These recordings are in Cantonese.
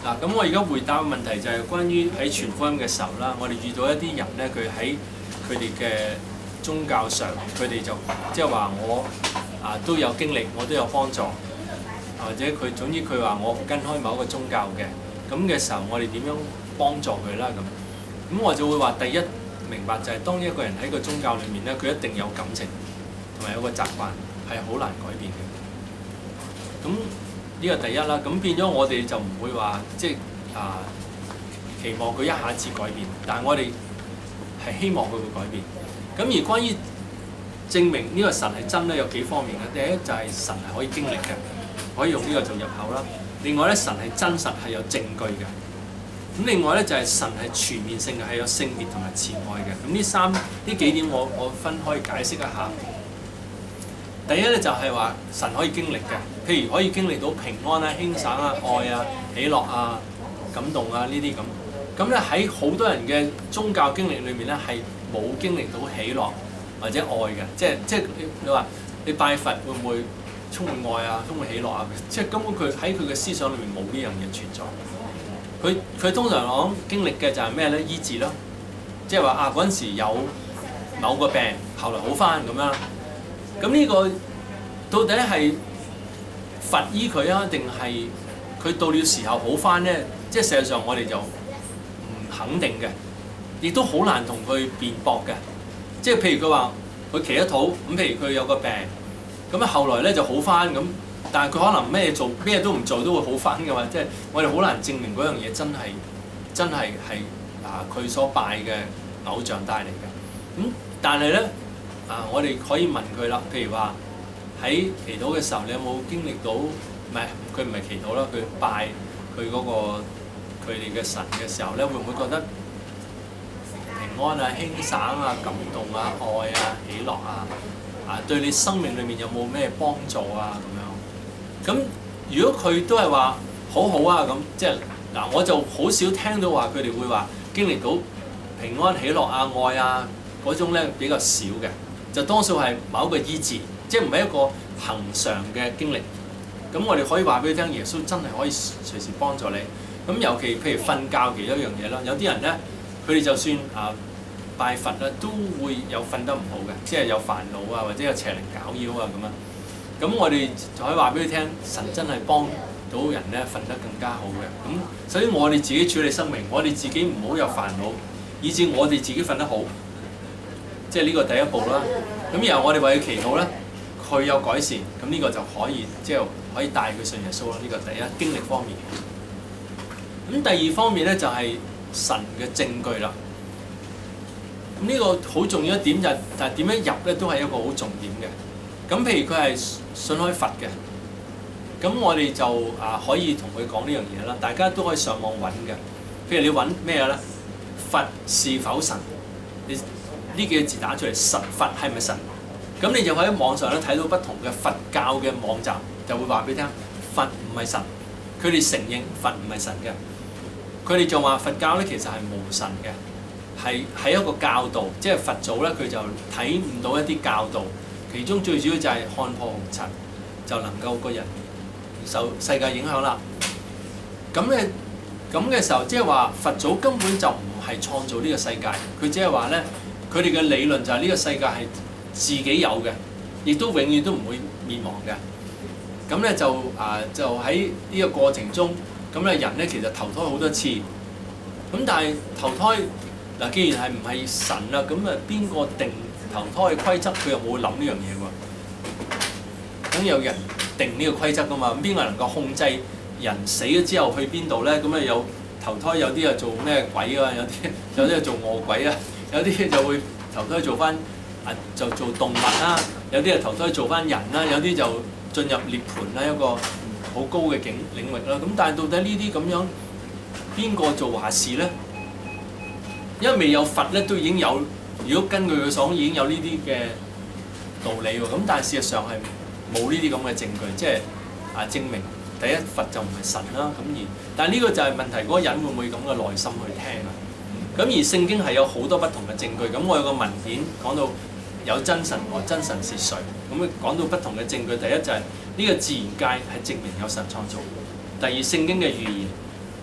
嗱，咁我而家回答嘅問題就係關於喺傳福音嘅時候啦，我哋遇到一啲人咧，佢喺佢哋嘅宗教上，佢哋就即係話我都有經歷，我都有幫助，或者佢總之佢話我跟開某一個宗教嘅，咁嘅時候我哋點樣幫助佢啦咁我就會話第一明白就係當一個人喺個宗教裏面咧，佢一定有感情同埋有個習慣係好難改變嘅。咁呢個第一啦，咁變咗我哋就唔會話即係期望佢一下子改變，但係我哋係希望佢會改變。咁而關於證明呢個神係真咧，有幾方面嘅。第一就係神係可以經歷嘅，可以用呢個做入口啦。另外咧，神係真實係有證據嘅。咁另外咧就係神係全面性嘅，係有聖潔同埋慈愛嘅。咁呢幾點我分開解釋一下。第一咧就係話神可以經歷嘅，譬如可以經歷到平安啊、輕省啊、愛啊、喜樂啊、感動啊呢啲咁。咁咧喺好多人嘅宗教經歷裏面咧係冇經歷到喜樂或者愛嘅，即係你話你拜佛會唔會充滿愛啊、充滿喜樂啊？即係根本佢喺佢嘅思想裏面冇呢樣嘢存在。佢通常講經歷嘅就係咩咧？醫治咯，即係話嗰陣時有某個病，後來好返咁樣。咁呢個到底係佛醫佢啊，定係佢到了時候好返咧？即係事實上我哋就唔肯定嘅，亦都好難同佢辯駁嘅。即係譬如佢話佢祈咗禱，咁譬如佢有個病，咁後來咧就好返咁，但係佢可能咩都唔做都會好返嘅嘛。即係我哋好難證明嗰樣嘢真係佢所拜嘅偶像帶嚟嘅。咁但係咧。我哋可以問佢啦，譬如話喺祈禱嘅時候，你有冇經歷到？佢唔係祈禱啦，佢拜佢嗰佢哋嘅神嘅時候咧，會唔會覺得平安啊、輕省啊、感動啊、愛啊、喜樂啊？對你生命裏面有冇咩幫助啊？咁樣咁，如果佢都係話好好啊，咁即係我就好少聽到話佢哋會話經歷到平安、喜樂啊、愛啊嗰種咧比較少嘅。就多數係某一個醫治，即係唔係一個恆常嘅經歷。咁我哋可以話俾佢聽，耶穌真係可以隨時幫助你。咁尤其譬如瞓覺其中一樣嘢啦，有啲人咧，佢哋就算拜佛啦，都會有瞓得唔好嘅，即係有煩惱啊，或者有邪靈攪擾啊咁樣。咁我哋就可以話俾佢聽，神真係幫到人咧瞓得更加好嘅。咁首先我哋自己處理生命，我哋自己唔好有煩惱，以至我哋自己瞓得好。即係呢個第一步啦，咁然後我哋為佢祈禱咧，佢有改善，咁呢個就可以可以帶佢信耶穌啦。呢個第一經歷方面。咁第二方面咧就係神嘅證據啦。咁呢個好重要一點就係點樣入咧，都係一個好重點嘅。咁譬如佢係信開佛嘅，咁我哋就可以同佢講呢樣嘢啦。大家都可以上網揾嘅。譬如你揾咩咧？佛是否神？呢幾個字打出嚟，佛係咪神？咁你就可以喺網上咧睇到不同嘅佛教嘅網站，就會話俾你聽，佛唔係神，佢哋承認佛唔係神嘅。佢哋就話佛教咧其實係無神嘅，係一個教導，即係佛祖咧佢就睇唔到一啲教導，其中最主要就係看破紅塵，就能夠個人受世界影響啦。咁嘅時候，即係話佛祖根本就唔係創造呢個世界，佢只係話咧。佢哋嘅理論就係呢個世界係自己有嘅，亦都永遠都唔會滅亡嘅。咁咧就喺呢個過程中，咁咧人咧其實投胎好多次。咁但係投胎既然係唔係神啦，咁邊個定投胎嘅規則？佢又冇諗呢樣嘢喎。咁有人定呢個規則㗎嘛？咁邊個能夠控制人死咗之後去邊度咧？咁有投胎有啲係做咩鬼啊？有啲係做餓鬼啊？有啲就會投胎做翻就做動物啦，有啲係投胎做翻人啦，有啲就進入涅槃啦，一個好高嘅領域啦。咁但係到底呢啲咁樣邊個做話事咧？因為未有佛咧，都已經有。如果根據佢所講，已經有呢啲嘅道理喎。咁但係事實上係冇呢啲咁嘅證據，即係證明第一佛就唔係神啦。但係呢個就係問題，嗰個人會唔會咁嘅耐心去聽啊？咁而聖經係有好多不同嘅證據，咁我有個文件講到有真神和真神是誰，咁講到不同嘅證據。第一就係呢個自然界係證明有神創造；第二聖經嘅預言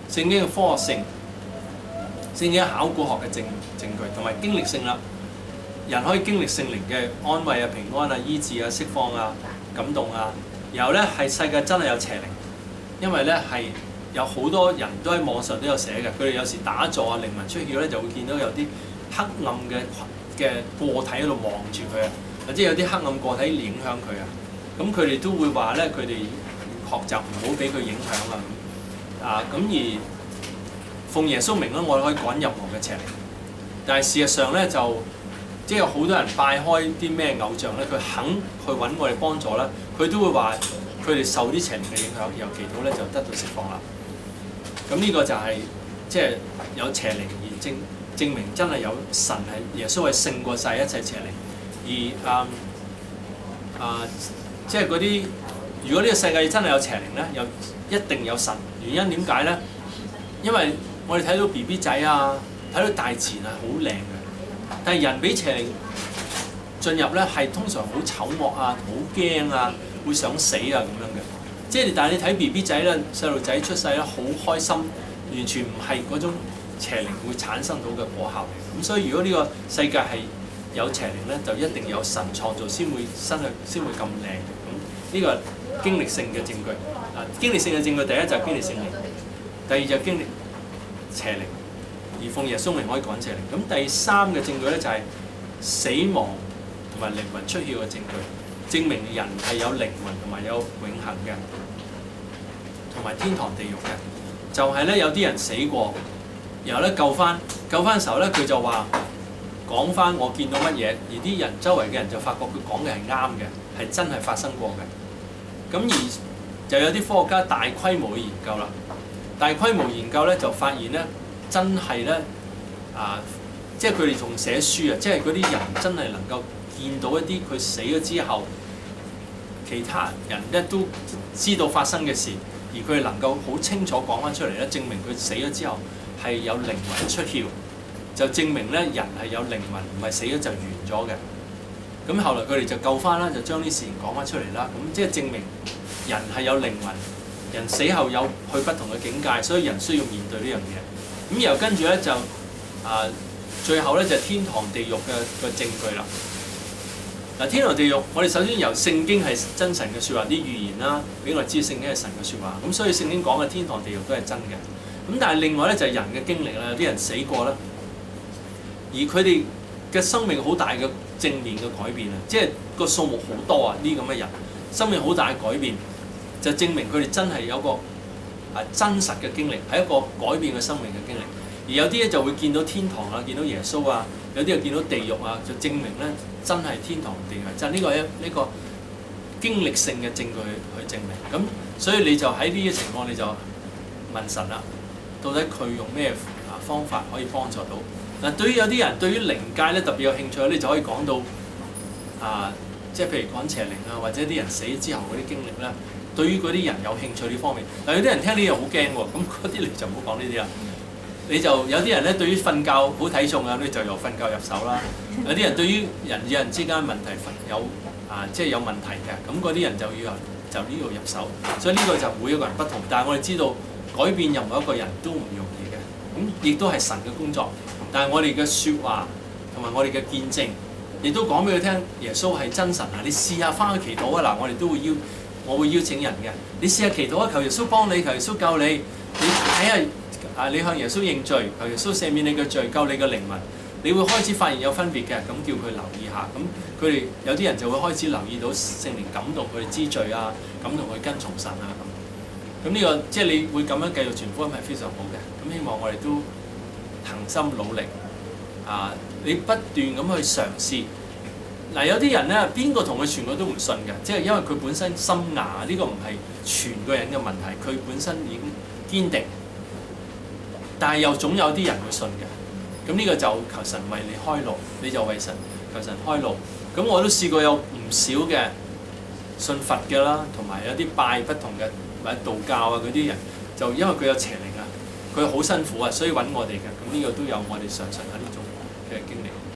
聖經嘅科學性、聖經考古學嘅證據，同埋經歷性啦。人可以經歷聖靈嘅安慰啊、平安啊、醫治啊、釋放啊、感動啊。然後咧係世界真係有邪靈，因為咧係有好多人都喺網上都有寫嘅，佢哋有時打坐啊、靈魂出竅咧，就會見到有啲黑暗嘅個體喺度望住佢啊，或者有啲黑暗個體影響佢啊。咁佢哋都會話咧，佢哋學習唔好俾佢影響啊。咁而奉耶穌名咧，我哋可以趕任何嘅邪靈。但係事實上咧就即係有好多人拜開啲咩偶像咧，佢肯去揾我哋幫助啦，佢都會話佢哋受啲邪靈嘅影響，然後祈禱咧就得到釋放啦。咁呢個就係即係有邪靈而證明真係有神係耶穌係勝過晒一切邪靈。而即係嗰啲如果呢個世界真係有邪靈咧，又一定有神。原因點解咧？因為我哋睇到 BB 仔啊，睇到大自然係好靚嘅。但係人俾邪靈進入咧，係通常好醜惡啊、好驚啊、會想死啊咁樣嘅。即係但係你睇 BB 仔咧，細路仔出世咧，好開心，完全唔係嗰種邪靈會產生到嘅果效嚟。咁所以如果呢個世界係有邪靈咧，就一定有神創造先會生去，先會咁靚嘅。咁呢個係經歷性嘅證據。經歷性嘅證據，第一就係經歷聖靈，第二就係經歷邪靈。而奉耶穌名可以趕邪靈。咁第三嘅證據咧就係死亡同埋靈魂出竅嘅證據，證明人係有靈魂同埋有永恆嘅，同埋天堂地獄嘅。就係咧有啲人死過，然後咧救翻嘅時候咧，佢就話講翻我見到乜嘢，而啲人周圍嘅人就發覺佢講嘅係啱嘅，係真係發生過嘅。咁而就有啲科學家大規模嘅研究啦，大規模研究咧就發現咧。真係咧即係佢哋仲寫書啊！即係嗰啲人真係能夠見到一啲佢死咗之後，其他人咧都知道發生嘅事，而佢哋能夠好清楚講翻出嚟咧，證明佢死咗之後係有靈魂出竅，就證明咧人係有靈魂，唔係死咗就完咗嘅。咁後來佢哋就救翻啦，就將啲事情講翻出嚟啦。咁即係證明人係有靈魂，人死後有去不同嘅境界，所以人需要面對呢樣嘢。咁然後跟住咧就最後咧就係天堂地獄嘅證據啦。嗱，天堂地獄，我哋首先由聖經係真神嘅説話，啲預言啦，俾我哋知聖經係神嘅説話。咁所以聖經講嘅天堂地獄都係真嘅。咁但係另外咧就係人嘅經歷啦，有啲人死過啦，而佢哋嘅生命好大嘅正面嘅改變啊，即係個數目好多啊，呢咁嘅人生命好大嘅改變，就證明佢哋真係有個真實嘅經歷，係一個改變嘅生命嘅經歷。而有啲咧就會見到天堂啊，見到耶穌啊，有啲又見到地獄啊，就證明咧真係天堂地獄，就係呢個呢個經歷性嘅證據去證明。咁所以你就喺呢啲情況，你就問神啦，到底佢用咩方法可以幫助到？嗱，對於有啲人對於靈界咧特別有興趣，你就可以講到即係譬如講邪靈啊，或者啲人死之後嗰啲經歷咧。對於嗰啲人有興趣呢方面，但有啲人聽呢樣好驚喎，咁嗰啲你就唔好講呢啲啦。你就有啲人咧對於瞓覺好睇重啊，你就由瞓覺入手啦。有啲人對於人與人之間問題即係有問題嘅，咁嗰啲人就要就呢度入手。所以呢個就每一個人不同，但係我哋知道改變任何一個人都唔容易嘅，咁亦都係神嘅工作。但係我哋嘅説話同埋我哋嘅見證，亦都講俾佢聽，耶穌係真神啊！你試下翻去祈禱啊！嗱，我哋都會我會邀請人嘅，你試下祈禱啊！求耶穌幫你，求耶穌救你。你睇下你向耶穌認罪，求耶穌赦免你嘅罪，救你嘅靈魂。你會開始發現有分別嘅，咁叫佢留意下。咁佢哋有啲人就會開始留意到聖靈感動佢哋知罪啊，感動佢跟從神啊咁。咁呢個即係你會咁樣繼續傳福音係非常好嘅。咁希望我哋都恆心努力你不斷咁去嘗試。嗱，有啲人咧，邊個同佢傳佢都唔信嘅，即係因為佢本身心牙，呢個唔係傳個人嘅問題，佢本身已經堅定。但係又總有啲人會信嘅，咁呢個就求神為你開路，你就為神求神開路。咁我都試過有唔少嘅信佛嘅啦，同埋有啲拜不同嘅或者道教嗰啲人，就因為佢有邪靈啊，佢好辛苦啊，所以揾我哋嘅。咁呢個都有我哋上述呢種嘅經歷。